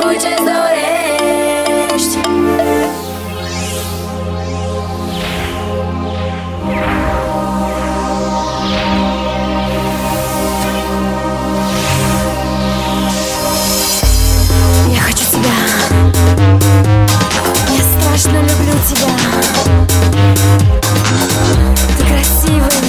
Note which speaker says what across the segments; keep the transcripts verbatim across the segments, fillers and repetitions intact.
Speaker 1: tot ce-ți dorești. Я хочу тебя, я страшно люблю тебя. Ты красивый.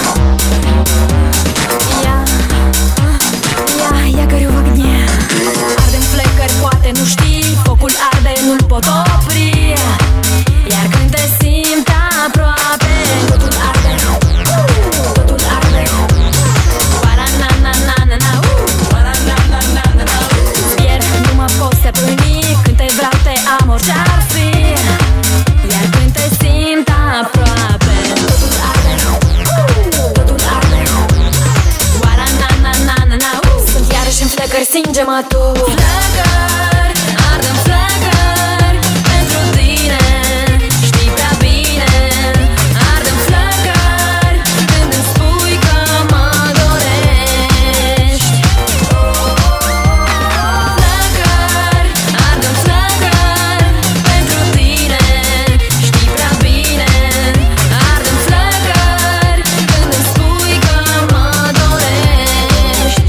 Speaker 1: Я, я, я горю в огне. Ardem flăcări, poate nu știi, focul arde, nu-l pot opri. Iar când te simt aproape, totul arde, totul arde. Para-na-na-na-na-na, para-na-na-na-na-na. Pierd, nu mă pot stăpâni, când te vreau te am orice-ar fi. Iar când te simt aproape, totul arde, totul arde. Para-na-na-na-na-na. Sunt iarăși în flăcări, stinge-mă tu. Flăcări, ardem flăcări pentru tine, știi prea bine. Ardem flăcări când îmi spui că mă dorești. Flăcări, ardem flăcări pentru tine, știi prea bine. Ardem flăcări când îmi spui că mă dorești.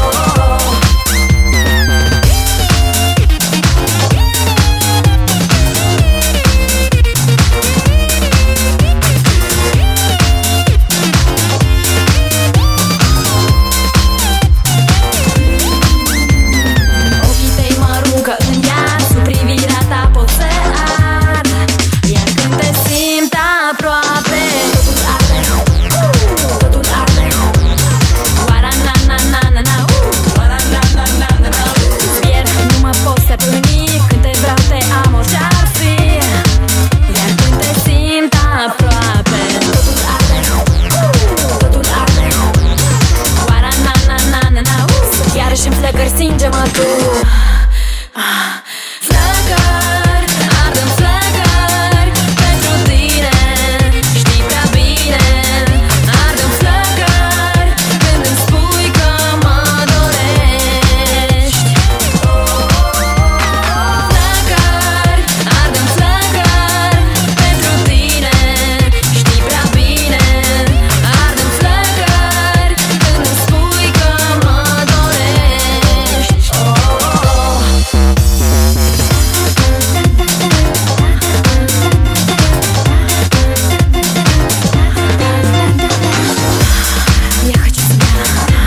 Speaker 1: Ochii tăi mă aruncă în iad, sub privirea ta pot să ard. Iar când te simt aproape, totul arde, totul arde. Para-na-na-na-na-na, para-na-na-na-na-na. Pierd, nu mă pot stăpâni, când te vreau te am orice-ar fi. Iar când te simt aproape, totul arde, totul arde. Para-na-na-na-na-na. Sunt iarăși în flăcări, stinge-mă tu. Flăcări, ardem flăcări pentru tine, știi prea bine. Ardem flăcări când îmi spui că mă dorești. Flăcări, ardem flăcări pentru tine, știi prea bine. Ardem flăcări când îmi spui că mă dorești. Я хочу тебя,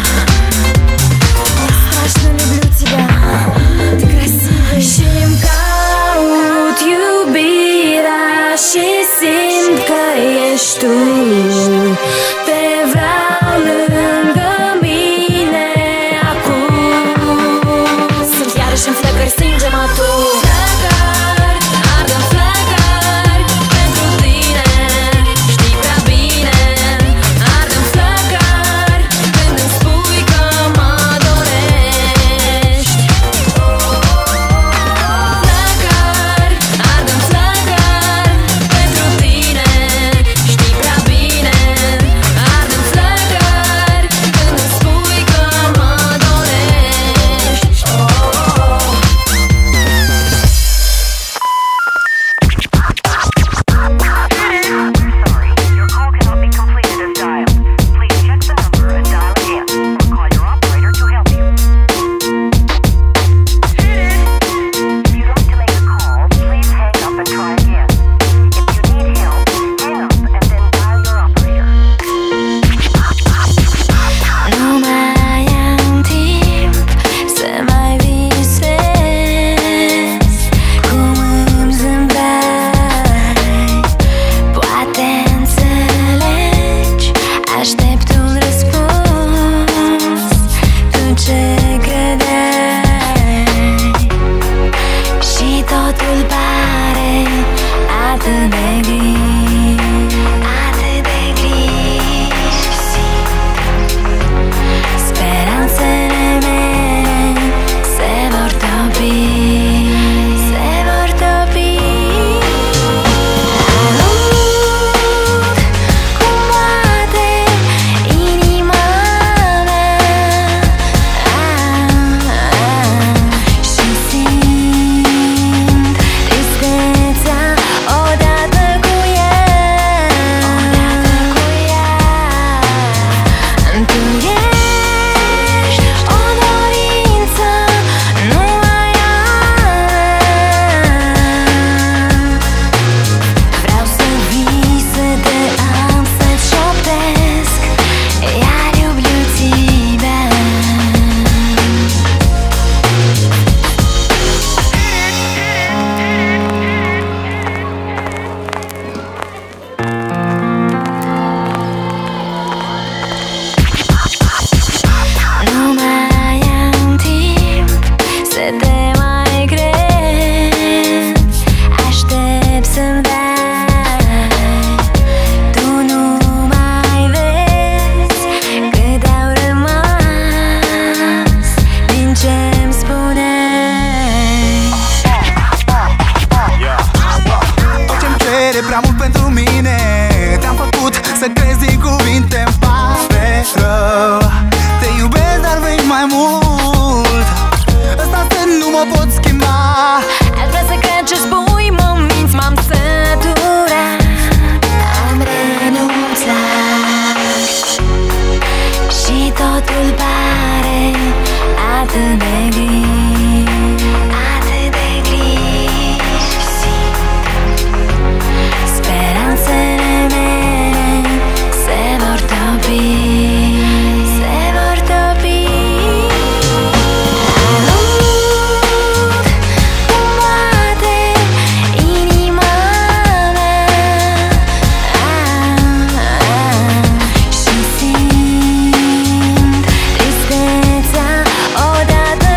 Speaker 1: я страшно люблю тебя. Ты красивый. Și-mi caut iubirea și simt că ești tu. Te vreau lângă mine acum. Sunt iarăși în flăcări, stinge-mă tu. Flăcări, ardem flăcări pentru tine, știi prea bine. Ardem flăcări când îmi spui că mă dorești. Flăcări, ardem flăcări pentru tine, știi prea bine. Ardem flăcări când îmi spui că mă dorești. atât de gri, atât de gri. Speranțele mele se vor topi, se vor topi. Aud cum bate inima mea, ah, ah, și simt tristețea odată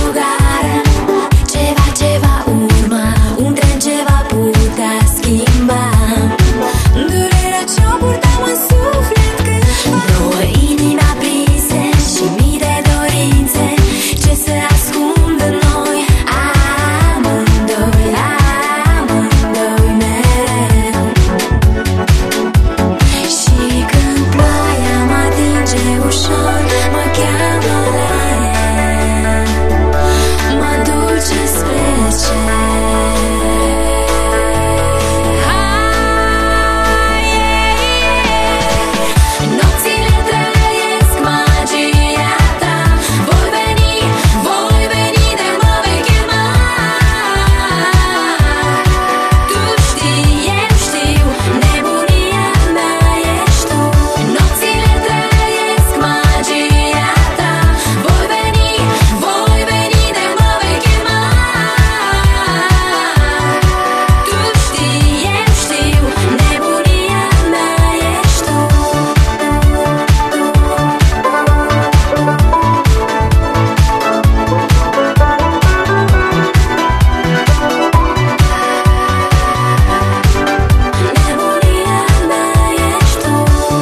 Speaker 1: gară, ceva ce va urma, un tren ce va putea schimba durerea ce-o purtam în suflet cândva. Două inimi aprinse și mii de dorințe ce se ascund în noi, amândoi, amândoi mereu. Și când ploaia mă atinge ușor, mă cheamă la el, mă duce spre cer. Nopțile trăiesc magia ta, voi veni, voi veni de mă vei chema. Tu știi, eu știu, nebunia mea ești tu. Nopțile trăiesc magia ta, voi veni, voi veni de mă vei chema. Tu știi, eu știu, nebunia mea ești tu. Nebunia mea ești tu.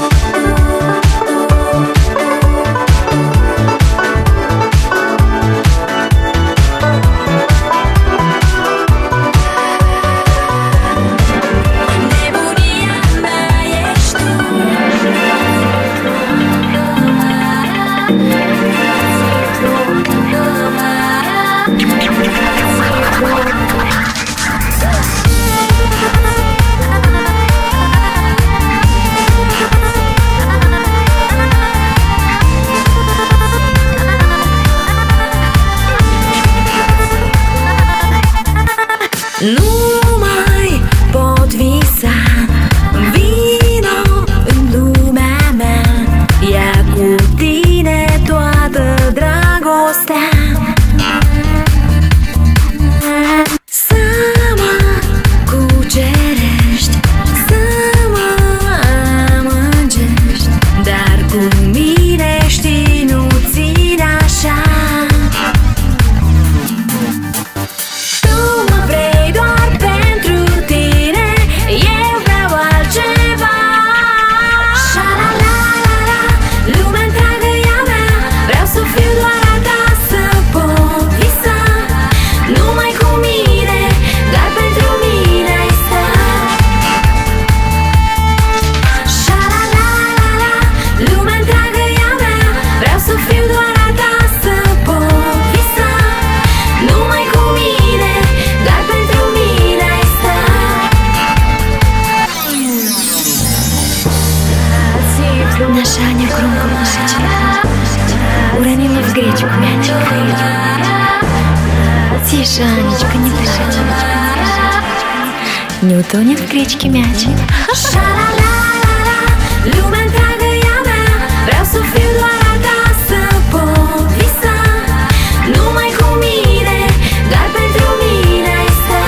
Speaker 1: Nebunia mea ești tu. Nu mai pot visa, vino în lumea mea, ia cu tine toată dragostea. Să mă cucerești, să mă amângești, dar cu mine știi nu ține așa. Tu mă vrei doar pentru tine, eu vreau altceva. Sha-la-la-la-la, lumea întreagă e a mea, vreau să fiu doar a ta, să pot visa numai cu mine, doar pentru mine ai sta. Sha-la-la-la-la, lumea întreagă e a mea, vreau să fiu doar a ta, să pot visa numai cu mine, doar pentru mine ai sta. Наша Аня громко плачет, уронила в гречку мячик. Тише, Анечка, не плачь, не утонет в гречке мячик. Ша-ла-ла-ла-ла, lumea întreagă e a mea, vreau să fiu doar a ta, să pot visa numai cu mine, doar pentru mine ai sta.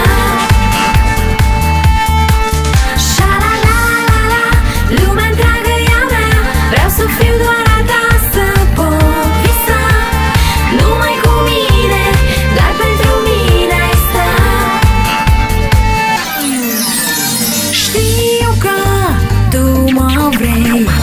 Speaker 1: Sha-la-la-la-la, lumea întreagă e a mea, vreau să fiu doar a ta, să pot visa numai cu mine, doar pentru mine ai sta. Știu că tu mă vrei,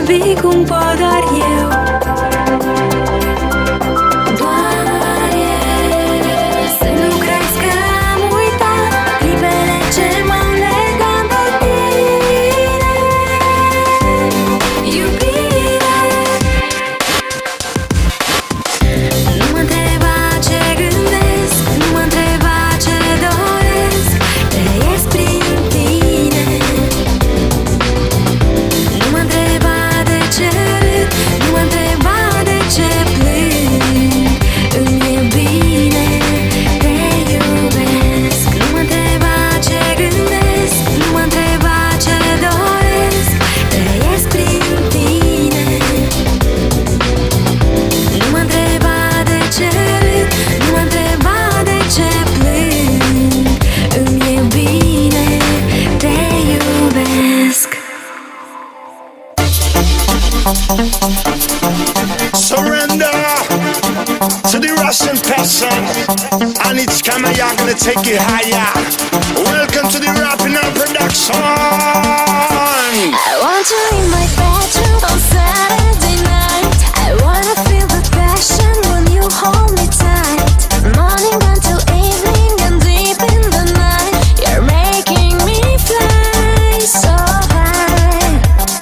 Speaker 1: iubi cum pot doar eu. Doar eu. Să nu crezi că am uitat clipele ce m-au legat de tine. Iubire. Nu mă întreba ce gândesc, nu mă întreba ce doresc, trăiesc prin tine. Nu mă întreba de ce râd, nu mă întreba de ce plâng. Îmi e bine, te iubesc. Nu mă întreba ce gândesc, nu mă întreba ce doresc, trăiesc prin tine. Nu mă întreba de ce râd, nu mă întreba de ce plâng. Îmi e bine, te iubesc.
Speaker 2: Surrender to the Russian peasant, and it's coming, you're gonna take it higher. Welcome to the Rapping Out production.
Speaker 1: I want you in my bedroom on Saturday night. I wanna feel the passion when you hold me tight. Morning until evening and deep in the night, you're making me fly so high.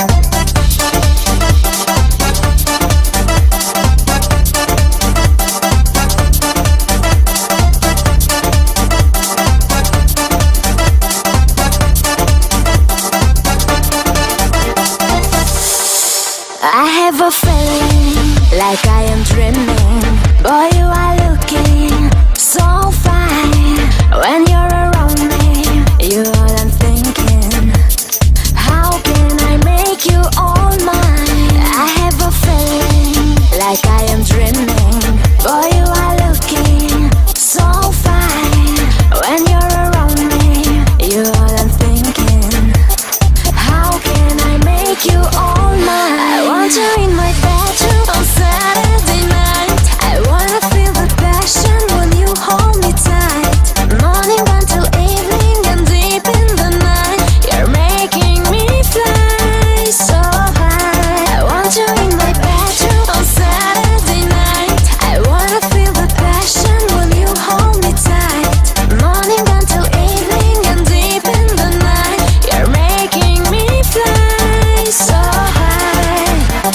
Speaker 1: I have a feeling like I am dreaming. Boy, you are looking so fine. When you're around me, you're all I'm thinking. How can I make you all mine? I have a feeling like I am dreaming. Boy, you are looking so fine. When you're around me, you're all I'm thinking. How can I make you all mine? I want you in my bedroom on Saturday night. I wanna feel the passion when you hold me tight. Morning until evening and deep in the night, you're making me fly so high. I want you in my bedroom on Saturday night. I wanna feel the passion when you hold me tight. Morning until evening and deep in the night, you're making me fly so high.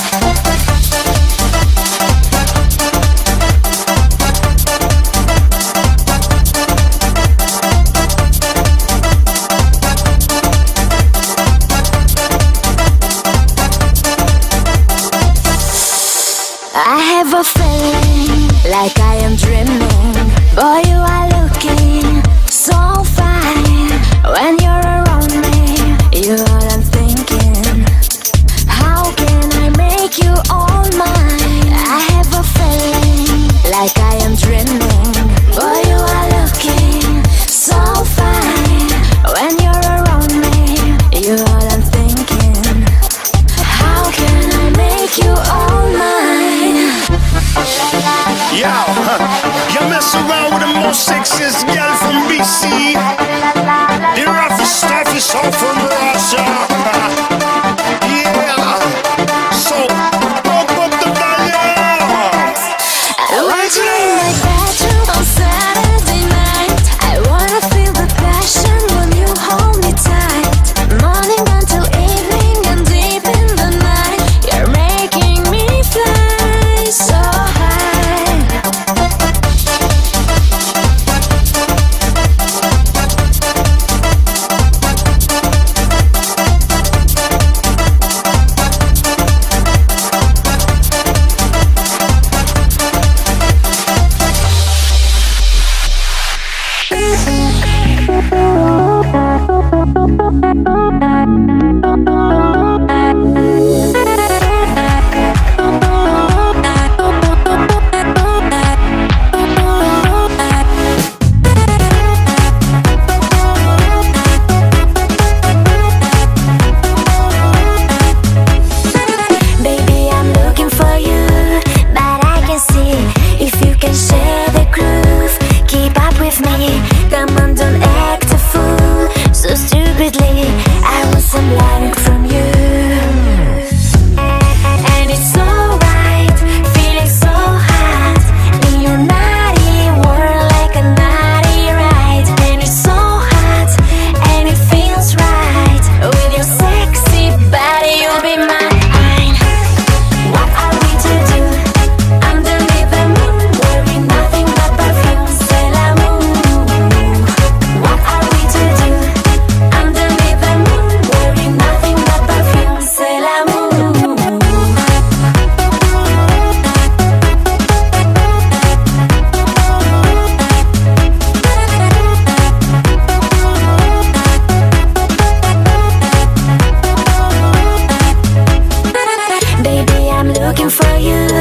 Speaker 1: I have a feeling like I am dreaming. Boy, you are looking so fine. When you're around me, you're all I'm thinking. How can I make you all mine? I have a feeling like I am dreaming. Boy, you are looking so fine. When you're around me, you're all I'm thinking. How can I make you all mine?
Speaker 2: Yo, you mess around with the most sexiest girl from B C. The roughest stuff is all from Russia. Yeah, so pump up the volume.
Speaker 1: I want you in my bedroom on Saturday night. I wanna feel the passion when you hold me tight. Morning until evening and deep in the night, you're making me fly so high.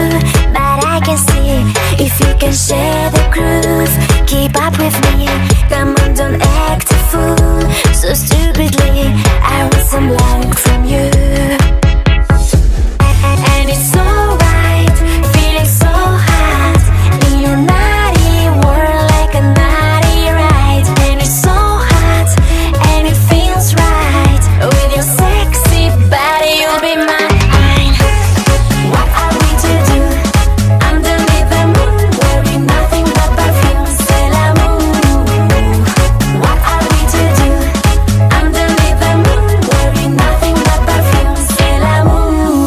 Speaker 1: but I can see if you can share the groove. Keep up with me, come on, don't act a fool. So stupidly, I want some love from you. And it's alright, feeling so hot in your naughty world, like a naughty ride. And it's so hot, and it feels right. With your sexy body, you'll be mine. What are we to do underneath the moon, wearing nothing but perfume? C'est l'amour. What are we to do underneath the moon, wearing nothing but perfume? C'est l'amour.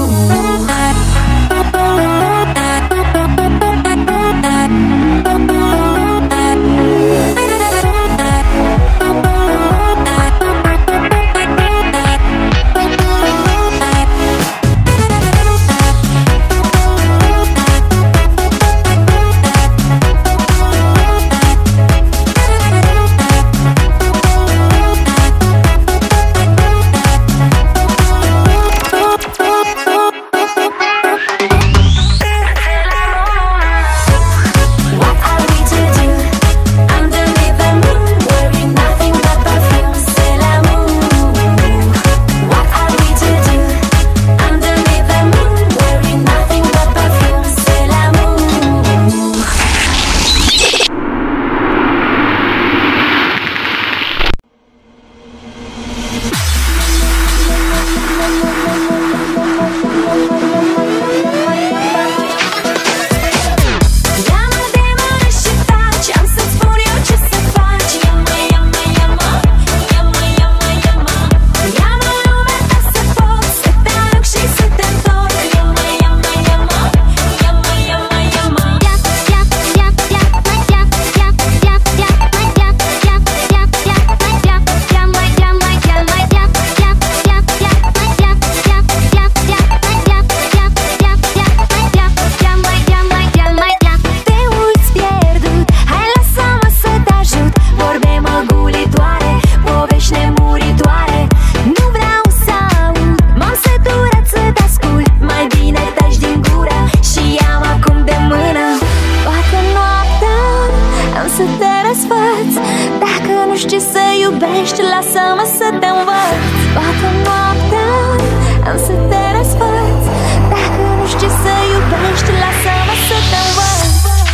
Speaker 1: Lasă-mă să te învăț. Toată noaptea am să te răsfăț. Dacă nu știi să iubești, lasă-mă să te învăț.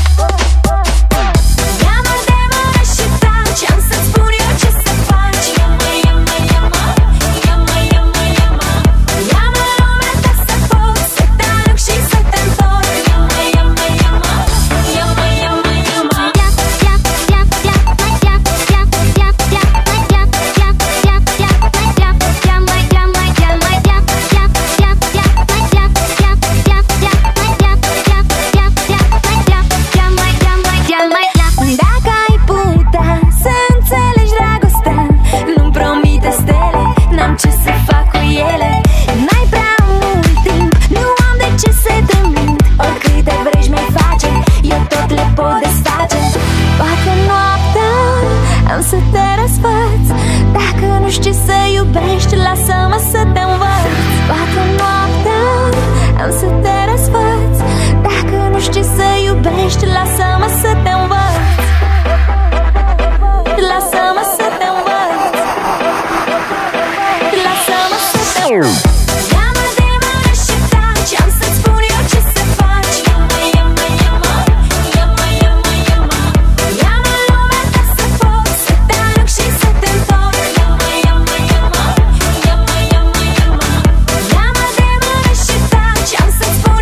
Speaker 1: Ia-mă de mână și taci, am să-ți spun eu ce să faci. Ia-mă, ia-mă, ia-mă, ia-mă, ia-mă, ia-mă. Ia-mă lumea ta să pot, să te aluc și să te întorc. Ia-mă, ia-mă, ia-mă, ia-mă, ia-mă, ia-mă. Dacă ai putea să înțelegi dragostea, nu-mi promite stele, n-am ce să fac cu ele. N-ai prea mult timp, nu am de ce să te mint. Oricâte vrei mi-ai face, eu tot le pot desface. Toată noaptea am să te răsfăț. Dacă nu știi să iubești, lasă-mă să te învăț. Toată noaptea am să te răsfăț. Dacă nu știi să iubești, lasă-mă să te învăț. Lasă-mă să te învăț. Lasă-mă să te învăț. Ia-mă de mână și taci, am să-ți spun eu ce să faci. Ia-mă, ia-mă, ia-mă, ia-mă, ia-mă, ia-mă. Ia-mă lumea ta să pot, să te aluc și să te întorc. Ia-mă, ia-mă, ia-mă, ia-mă, ia-mă, ia-mă. Ia-mă de mână și taci, am să-ți spun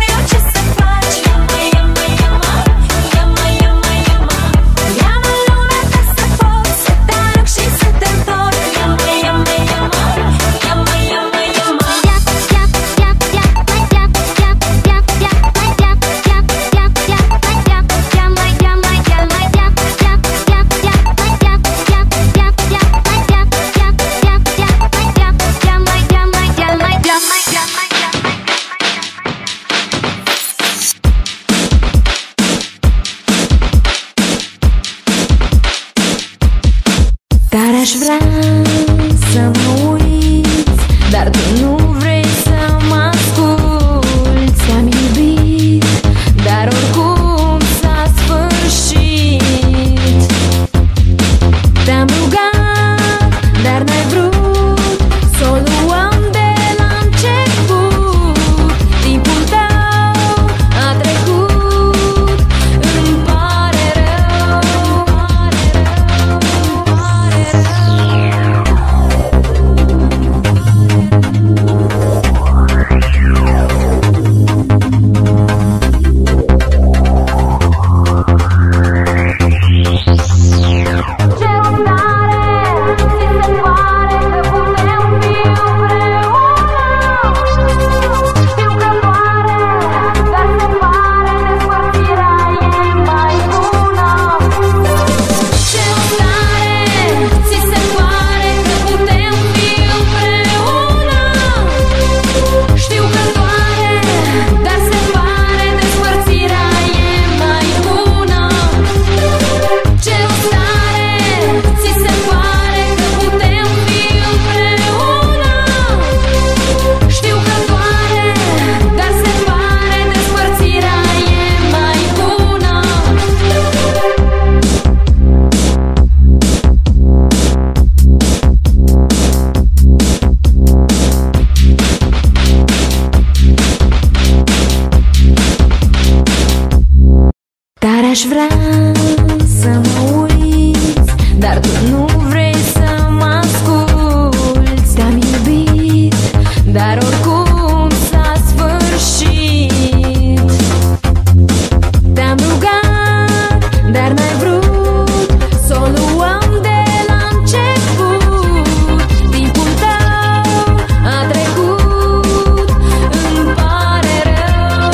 Speaker 1: aș vrea să mă uiți, dar tu nu vrei să mă asculți. Te-am iubit, dar oricum s-a sfârșit. Te-am rugat, dar n-ai vrut să o luăm de la început. Timpul tău a trecut, îmi pare rău.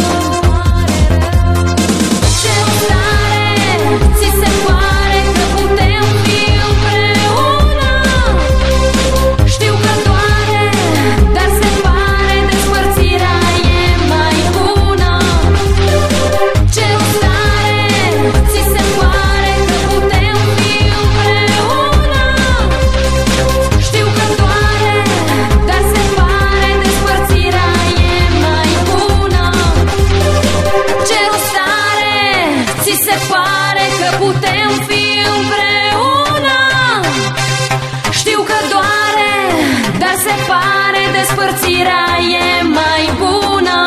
Speaker 1: Ce stare, ți se pare că putem fi împreună? Știu că doare, dar se pare despărțirea e mai bună. Ce stare, ți se pare că putem fi împreună? Știu că doare, dar se pare despărțirea e mai bună. Ce stare, ți se pare că putem fi împreună? Știu că doare, dar se pare despărțirea e mai bună.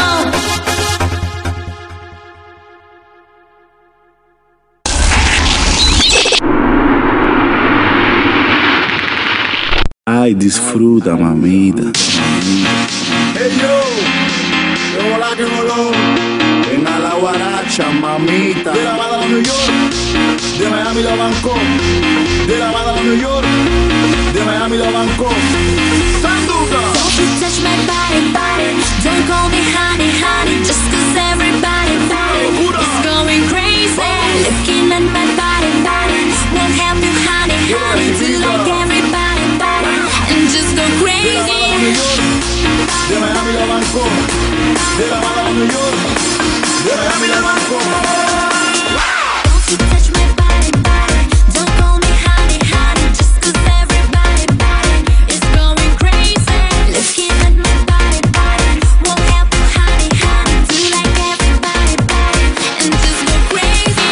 Speaker 3: Ay, disfruta, mamita.
Speaker 2: Hey yo, yo hola que voló.
Speaker 3: Venga la guaracha, mamita.
Speaker 2: De La Habana a New York, de Miami a Bangkok. De La Habana a New York, de Miami a Bangkok. Sanduka.
Speaker 1: Don't you touch my body, body. Don't call me honey, honey. Just cause everybody, body is going crazy. Looking at my body, body. Won't help you, honey, honey. Do like everybody, body. And just go crazy.
Speaker 2: De Miami a Bangkok. De La Habana a New York, de Miami a Bangkok.
Speaker 1: Don't you touch my body, body. Don't call me honey, honey. Just cause everybody, body is going crazy. Looking at my body, body. Won't help you, honey, honey. Do like everybody, body. And just go crazy.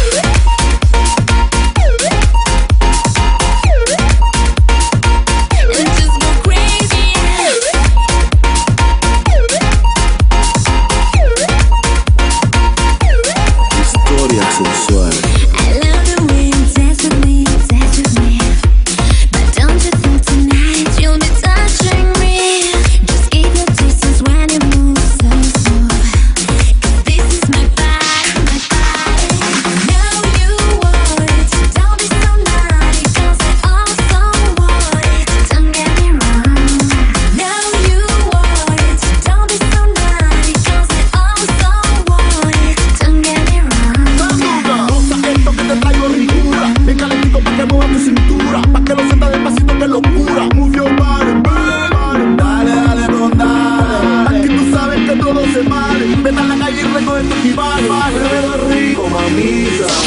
Speaker 1: And just go crazy.
Speaker 3: Historia sexual.
Speaker 1: I love the way you dance with me, dance with me. But don't you think tonight you'll be touching me? Just keep your distance when you move so smooth. 'Cause this is my body, my body. I know you want it. Don't be so naughty, 'cause I also want it. Don't get me wrong. I know you want it. Don't be so naughty, 'cause I also want it. Don't get me wrong.
Speaker 2: Sanduka. Goza esto que te traigo ricura. Bien calentito pa' que mueva tu cintura. Pa' que lo sientas despacito, que locura. Move your body, baby. Dale, dale, don, dale. Aquí tú sabes que todo se vale. Vete a la calle y recoge tu equipaje. Mueve rico, mamita.